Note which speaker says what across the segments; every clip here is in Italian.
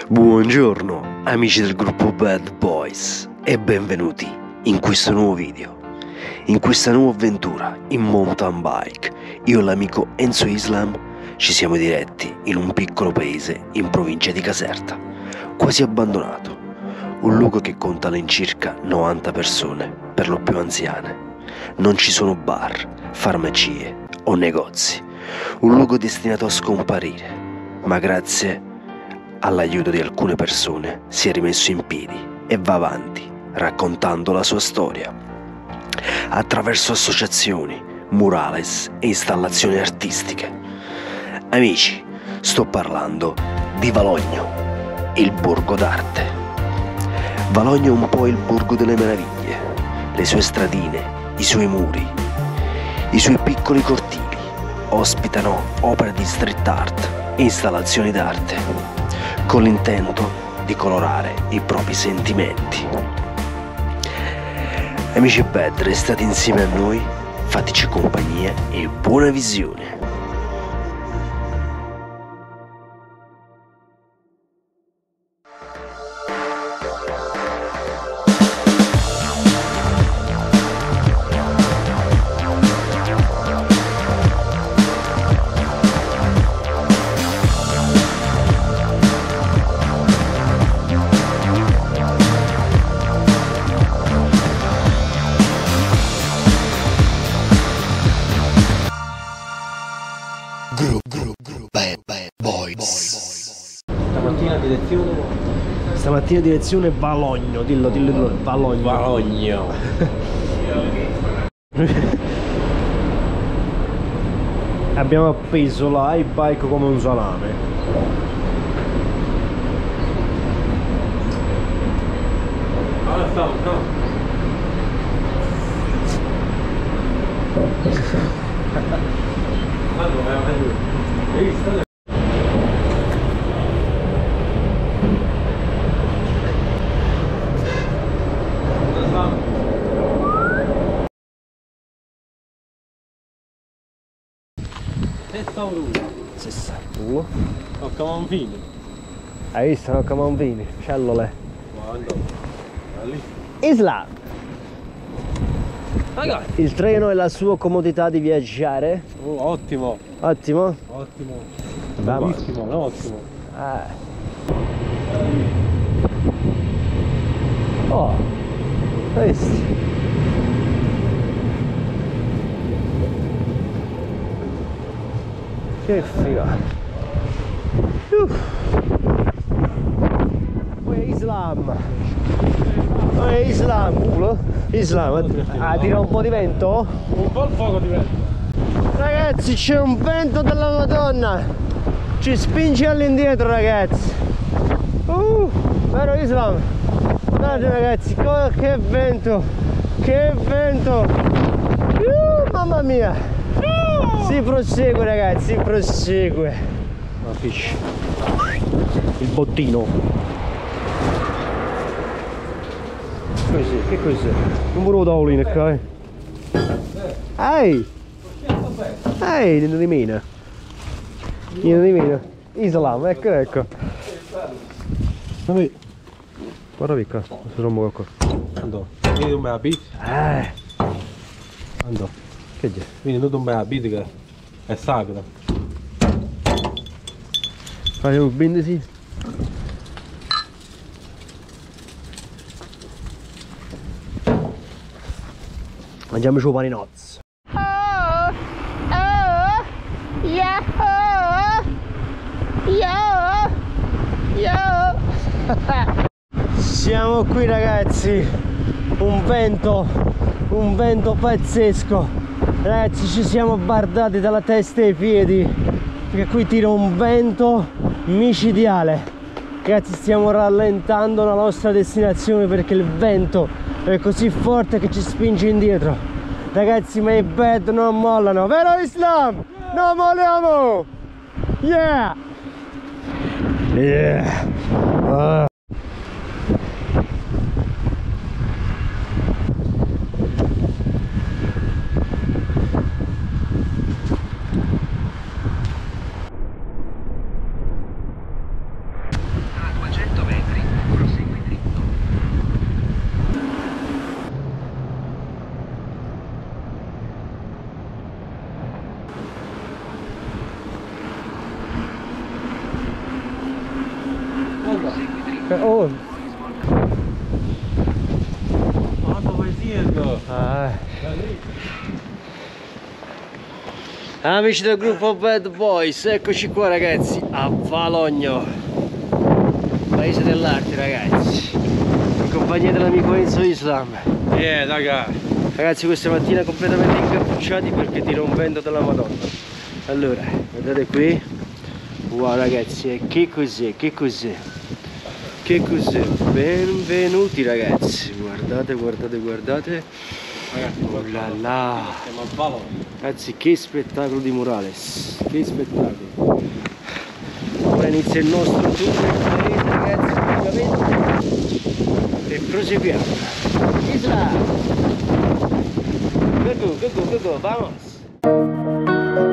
Speaker 1: Buongiorno amici del gruppo Bad Boys e benvenuti in questo nuovo video, in questa nuova avventura in mountain bike. Io e l'amico Enzo Islam ci siamo diretti in un piccolo paese in provincia di Caserta, quasi abbandonato, un luogo che conta all'incirca 90 persone, per lo più anziane. Non ci sono bar, farmacie o negozi, un luogo destinato a scomparire, ma grazie all'aiuto di alcune persone si è rimesso in piedi e va avanti raccontando la sua storia attraverso associazioni, murales e installazioni artistiche. Amici, sto parlando di Valogno, il borgo d'arte. Valogno è un po' il borgo delle meraviglie, le sue stradine, i suoi muri, i suoi piccoli cortili ospitano opere di street art e installazioni d'arte, con l'intento di colorare i propri sentimenti. Amici Bad, restate insieme a noi, fateci compagnia e buona visione. Bad Boys.
Speaker 2: Stamattina direzione Valogno, dillo Valogno.
Speaker 3: Valogno.
Speaker 2: Abbiamo appeso la e-bike come un salame.
Speaker 3: Allora stavo. Hai visto? Ho camonfini.
Speaker 2: Hai visto? No, camonfini, cellule.
Speaker 3: Guarda. Lì.
Speaker 2: Islam!
Speaker 3: Ragazzi.
Speaker 2: Il treno e la sua comodità di viaggiare.
Speaker 3: Ottimo.
Speaker 2: Ottimo.
Speaker 3: Ottimo.
Speaker 2: Vamos.
Speaker 3: Bellissimo, ottimo.
Speaker 2: Oh, hai visto? Che figata. Islam. Islam, culo. Islam, tira un po' di vento?
Speaker 3: Un po' il fuoco di vento.
Speaker 2: Ragazzi, c'è un vento della Madonna. Ci spinge all'indietro, ragazzi. Vero Islam? Guardate ragazzi, che vento. Che vento. Mamma mia. Si prosegue ragazzi, si prosegue.
Speaker 3: Ma fish.
Speaker 2: Il bottino. Così, che cos'è? Non volevo tavolino qua, Ehi! Ehi, niente di meno. Niente di meno. Islam, ecco. Guarda qui qua, si rompe qualcosa.
Speaker 3: Andò. Vieni tu me la pizza. Andò.
Speaker 2: Che c'è?
Speaker 3: Vieni tu me la pizza che è sacra.
Speaker 2: Facciamo un brindisi. Mangiamoci un paninozzo. Siamo qui ragazzi, un vento pazzesco. Ragazzi, ci siamo bardati dalla testa ai piedi perché qui tira un vento micidiale. Ragazzi, stiamo rallentando la nostra destinazione perché il vento è così forte che ci spinge indietro. Ragazzi, ma i Bad non mollano, vero Islam? Non molliamo! Yeah! Yeah! Oh.
Speaker 3: Ma dove siete?
Speaker 2: Amici del gruppo Bad Boys, eccoci qua ragazzi, a Valogno, paese dell'arte ragazzi, in compagnia dell'amico Enzo Islam.
Speaker 3: Raga.
Speaker 2: Ragazzi, questa mattina completamente incappucciati perché tira un vento della Madonna. Allora, guardate qui. Wow ragazzi, che cos'è? Che cos'è? Che cos'è? Benvenuti ragazzi, guardate, guardate, guardate.
Speaker 3: Ragazzi,
Speaker 2: Oh là là.
Speaker 3: siamo al Valogno.
Speaker 2: Ragazzi, che spettacolo di Morales, che spettacolo. Ora inizia il nostro tour del paese ragazzi, praticamente. E proseguiamo. Isla! Go, vamos!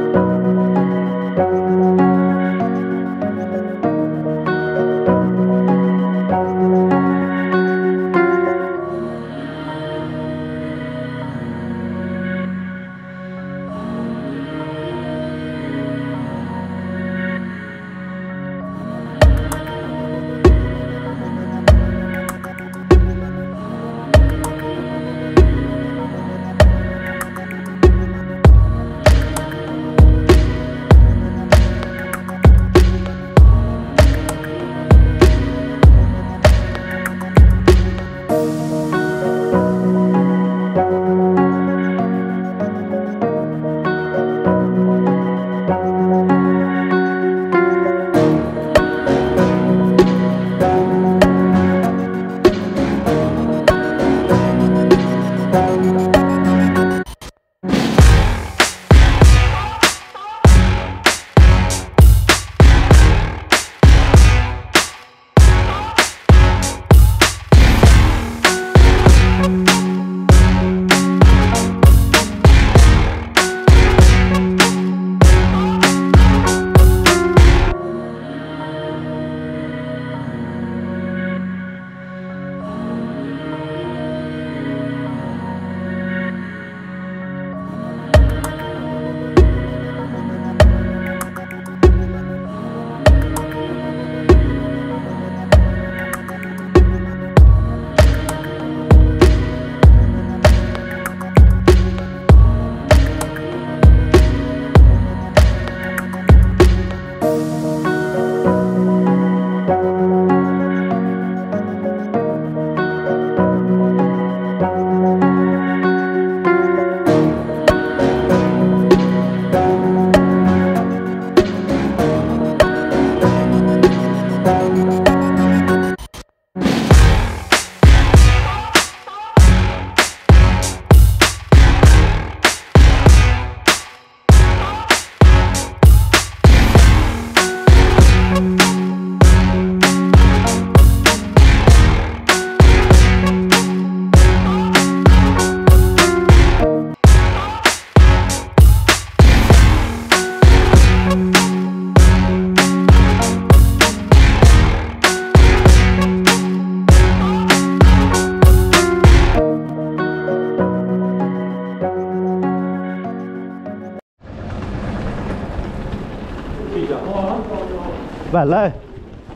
Speaker 4: Bella, eh?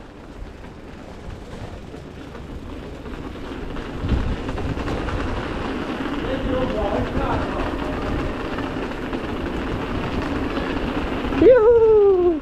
Speaker 4: Yuhu!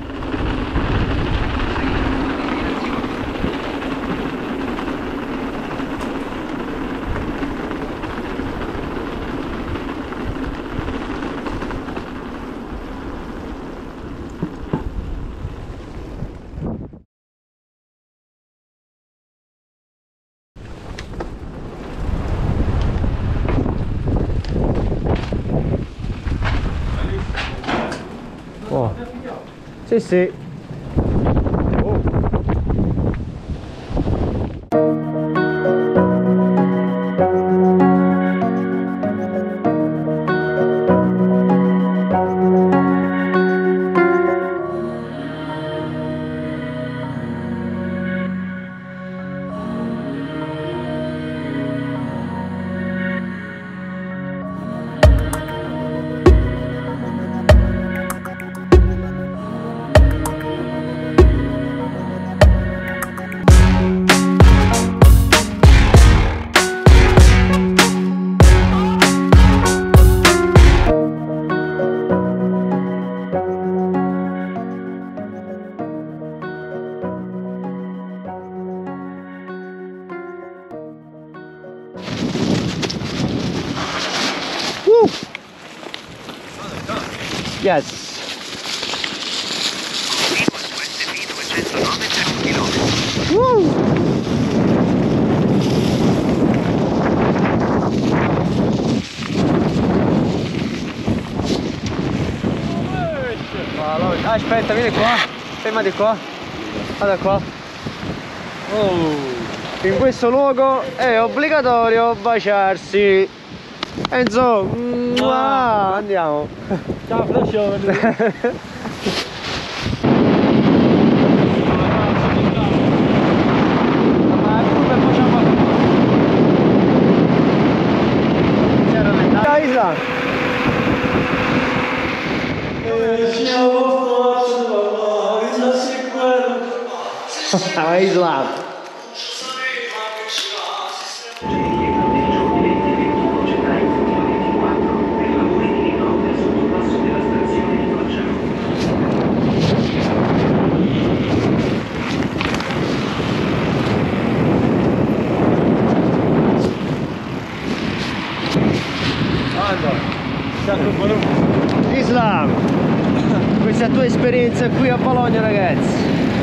Speaker 4: Oh. Sì, sì. Oh.
Speaker 2: Yes. Aspetta, vieni qua, fermati qua, guarda qua. In questo luogo è obbligatorio baciarsi. Enzo, andiamo.
Speaker 3: Ciao Flashone.
Speaker 2: Ciao Isla. Ciao Isla. Islam, questa è la tua esperienza qui a Bologna, ragazzi.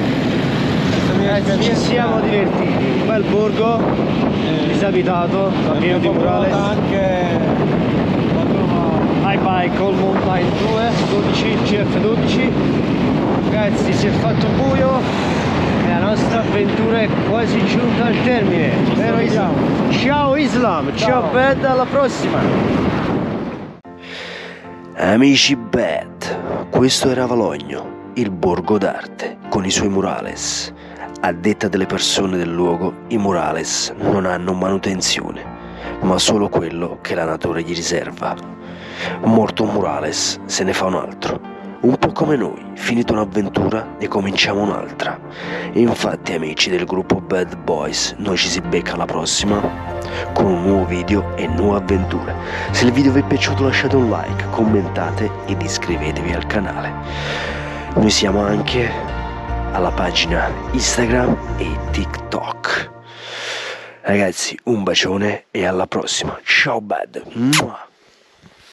Speaker 2: Ci siamo divertiti, un bel borgo, disabitato, pieno di murales.
Speaker 3: Anche
Speaker 2: iBike All Mountain 2, 12, CF12. Ragazzi, si è fatto buio e la nostra avventura è quasi giunta al termine. Vero Islam? Ciao Islam, ciao Bad, alla prossima!
Speaker 1: Amici Bad, questo era Valogno, il borgo d'arte, con i suoi murales. A detta delle persone del luogo, i murales non hanno manutenzione, ma solo quello che la natura gli riserva. Morto un murales, se ne fa un altro. Un po' come noi, finita un'avventura, ne cominciamo un'altra. Infatti, amici del gruppo Bad Boys, noi ci si becca alla prossima con un nuovo video e nuove avventure. Se il video vi è piaciuto lasciate un like, commentate ed iscrivetevi al canale. Noi siamo anche alla pagina Instagram e TikTok. Ragazzi, un bacione e alla prossima. Ciao Bad.